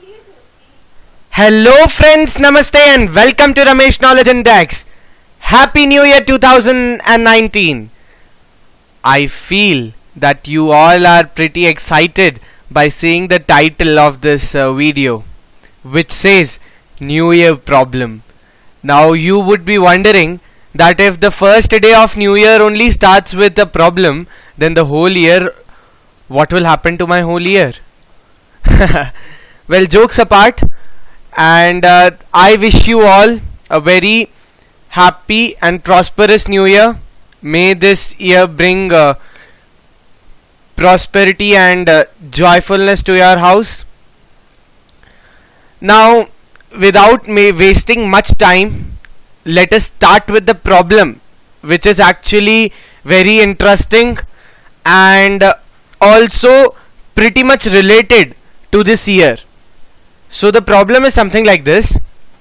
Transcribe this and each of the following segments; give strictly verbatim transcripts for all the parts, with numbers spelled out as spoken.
Hello friends, namaste and welcome to Ramesh Knowledge Index. Happy New Year two thousand nineteen. I feel that you all are pretty excited by seeing the title of this uh, video, which says New Year problem. Now you would be wondering that if the first day of New Year only starts with a problem, then the whole year, what will happen to my whole year? Well, jokes apart, and uh, I wish you all a very happy and prosperous New Year. May this year bring uh, prosperity and uh, joyfulness to your house. Now, without me wasting much time, let us start with the problem, which is actually very interesting and uh, also pretty much related to this year. So the problem is something like this.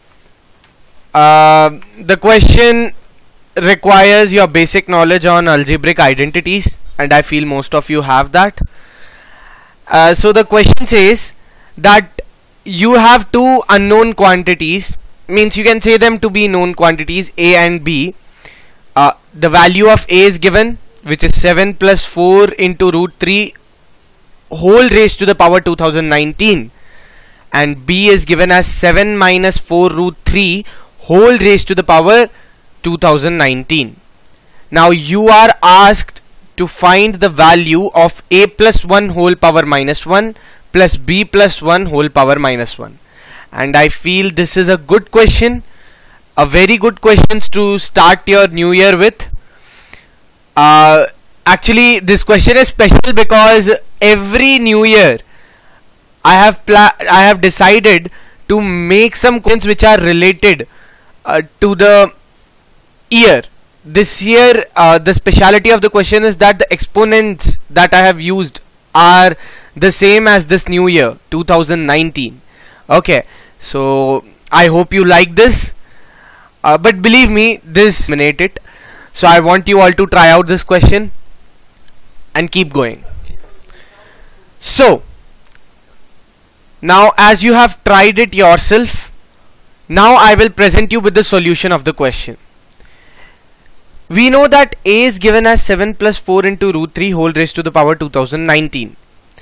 Uh, the question requires your basic knowledge on algebraic identities, and I feel most of you have that. Uh, so the question says that you have two unknown quantities, means you can say them to be known quantities A and B. Uh, the value of A is given, which is seven plus four into root three whole raised to the power two thousand nineteen, and B is given as seven minus four root three whole raised to the power two thousand nineteen. Now you are asked to find the value of A plus one whole power minus one plus B plus one whole power minus one, and I feel this is a good question, a very good question to start your new year with. Uh, actually this question is special because every new year I have pla I have decided to make some questions which are related uh, to the year. This year uh, the speciality of the question is that the exponents that I have used are the same as this new year two thousand nineteen. Okay, so I hope you like this, uh, but believe me, this minute it. So I want you all to try out this question and keep going. So now, as you have tried it yourself, now I will present you with the solution of the question. We know that A is given as seven plus four into root three whole raised to the power two thousand nineteen.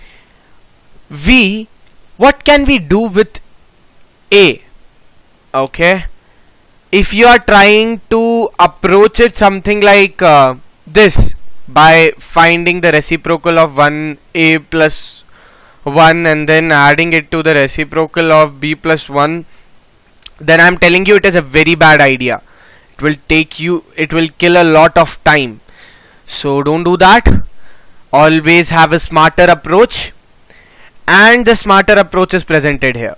We, what can we do with A? Okay, if you are trying to approach it something like uh, this, by finding the reciprocal of one A plus one and then adding it to the reciprocal of B plus one, then I am telling you it is a very bad idea. It will take you, it will kill a lot of time. So don't do that. Always have a smarter approach, and the smarter approach is presented here.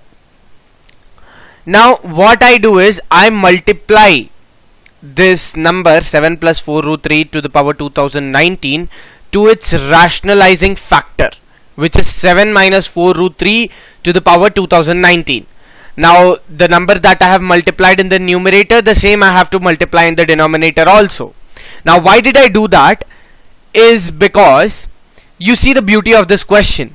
Now what I do is I multiply this number seven plus four root three to the power two thousand nineteen to its rationalizing factor, which is seven minus four root three to the power two thousand nineteen. Now the number that I have multiplied in the numerator, the same I have to multiply in the denominator also. Now why did I do that is because you see the beauty of this question.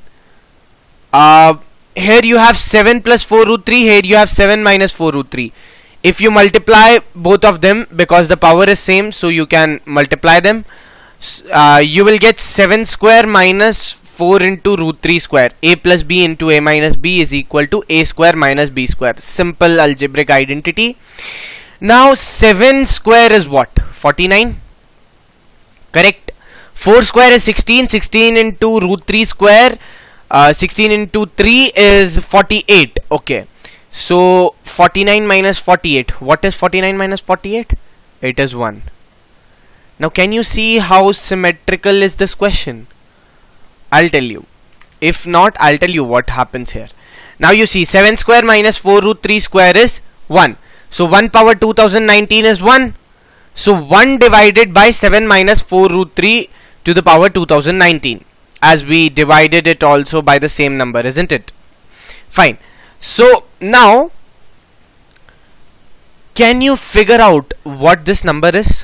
Uh, here you have seven plus four root three, here you have seven minus four root three. If you multiply both of them, because the power is same, so you can multiply them, uh, you will get seven square minus four into root three square. A plus B into A minus B is equal to A square minus B square. Simple algebraic identity. Now seven square is what? forty-nine. Correct. four square is sixteen. sixteen into root three square, uh, sixteen into three is forty-eight. Okay, so forty-nine minus forty-eight, what is forty-nine minus forty-eight? It is one. Now can you see how symmetrical is this question? I'll tell you. If not, I'll tell you what happens here. Now you see seven square minus four root three square is one. So one power two thousand nineteen is one. So one divided by seven minus four root three to the power two thousand nineteen, as we divided it also by the same number, isn't it? Fine. So now can you figure out what this number is?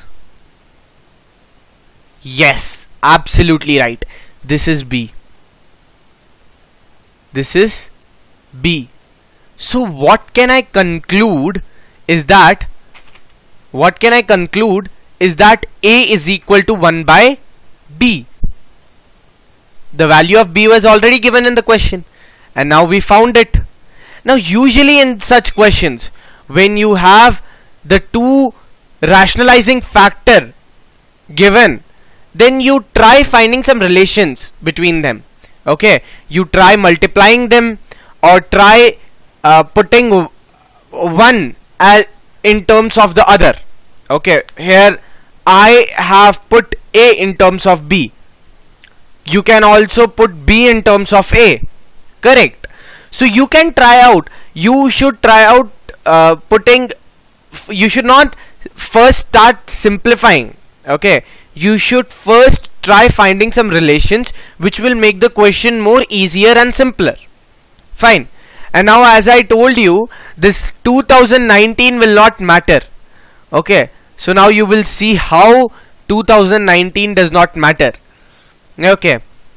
Yes, absolutely right. This is B. This is B. So what can I conclude is that what can I conclude is that A is equal to one by B. The value of B was already given in the question, and now we found it. Now usually in such questions, when you have the two rationalizing factor given, then you try finding some relations between them. Okay, you try multiplying them, or try uh, putting one as in terms of the other. Okay, here I have put A in terms of B. You can also put B in terms of A. Correct. So you can try out. You should try out uh, putting. You should not first start simplifying. Okay. You should first try finding some relations which will make the question more easier and simpler. Fine. And now, as I told you, this two thousand nineteen will not matter. Okay. So now you will see how two thousand nineteen does not matter. Okay.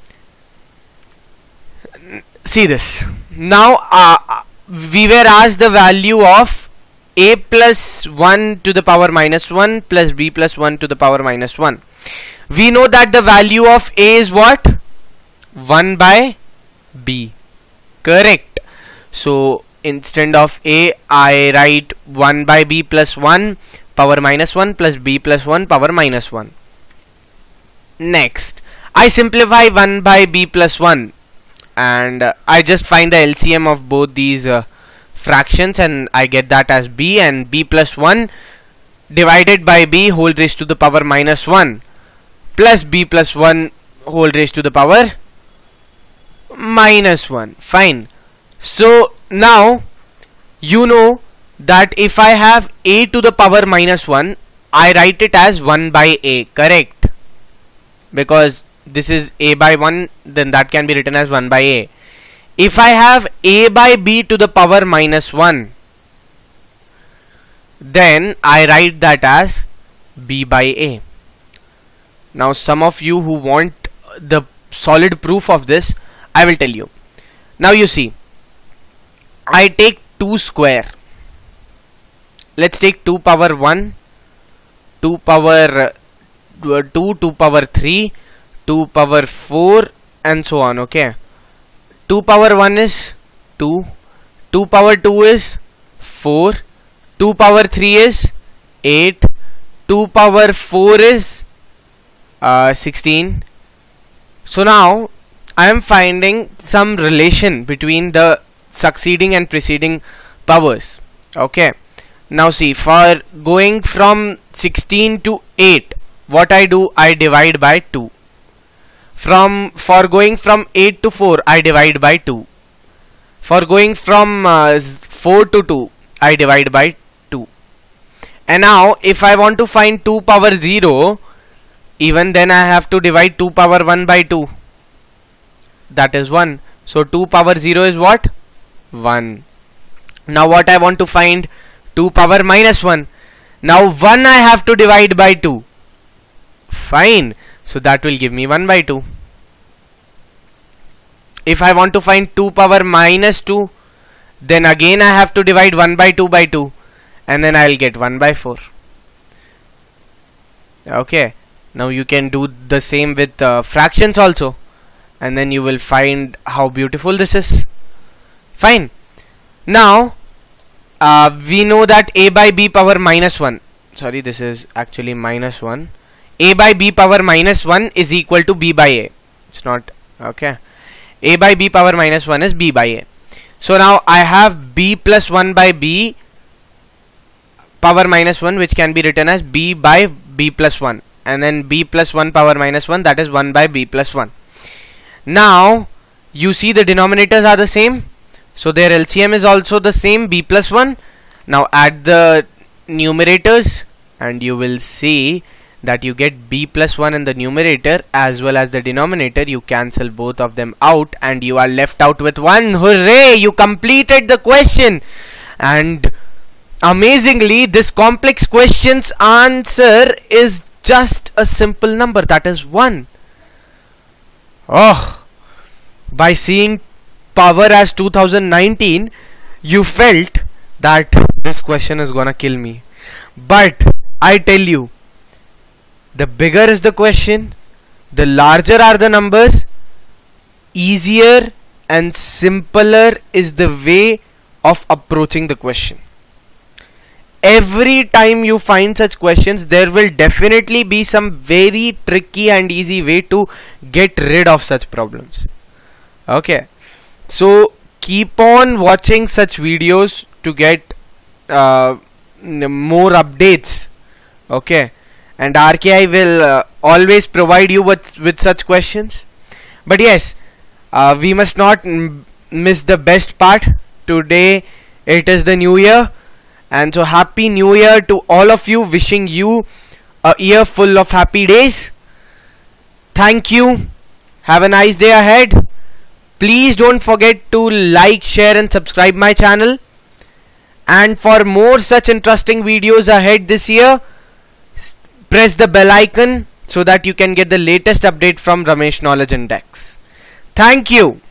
See this. Now uh, we were asked the value of A plus one to the power minus one plus B plus one to the power minus one. We know that the value of A is what? one by B. Correct. So instead of A, I write one by B plus one power minus one plus B plus one power minus one. Next, I simplify one by B plus one, and uh, I just find the L C M of both these uh, fractions, and I get that as B, and B plus one divided by B whole raised to the power minus one plus B plus one whole raised to the power minus one. Fine. So now you know that if I have A to the power minus one, I write it as one by A. Correct? Because this is A by one, then that can be written as one by A. If I have A by B to the power minus one, then I write that as B by A. Now some of you who want the solid proof of this, I will tell you. Now you see, I take two square. Let's take two power one, two power uh, two, two power three, two power four, and so on. Okay, two power one is two, two power two is four, two power three is eight, two power four is uh, sixteen. So now I am finding some relation between the succeeding and preceding powers. Okay, now see, for going from sixteen to eight, what I do, I divide by two. From for going from eight to four, I divide by two. For going from uh, four to two, I divide by two. And now if I want to find two power zero, even then I have to divide two power one by two. That is one. So two power zero is what? one. Now what I want to find? two power minus one. Now one I have to divide by two. Fine. So that will give me one by two. If I want to find two power minus two, then again I have to divide one by two by two, and then I will get one by four. Okay. Now you can do the same with uh, fractions also, and then you will find how beautiful this is. Fine. Now uh, we know that A by B power minus one, sorry, this is actually minus one. A by B power minus one is equal to B by A. It's not okay. A by B power minus one is B by A. So now I have B plus one by B power minus one, which can be written as B by B plus one, and then B plus one power minus one, that is one by B plus one. Now you see the denominators are the same, so their L C M is also the same, B plus one. Now add the numerators and you will see that you get B plus one in the numerator as well as the denominator. You cancel both of them out and you are left out with one. Hooray! You completed the question. And amazingly, this complex question's answer is just a simple number, that is one. Oh, by seeing power as two thousand nineteen, you felt that this question is gonna kill me, but I tell you, the bigger is the question, the larger are the numbers, easier and simpler is the way of approaching the question. Every time you find such questions, there will definitely be some very tricky and easy way to get rid of such problems. Okay, so keep on watching such videos to get uh, more updates. Okay, and R K I will uh, always provide you with, with such questions. But yes, uh, we must not m miss the best part. Today it is the new year, and so happy new year to all of you, wishing you a year full of happy days. Thank you, have a nice day ahead. Please don't forget to like, share and subscribe my channel, and for more such interesting videos ahead this year, press the bell icon so that you can get the latest update from Ramesh Knowledge Index. Thank you.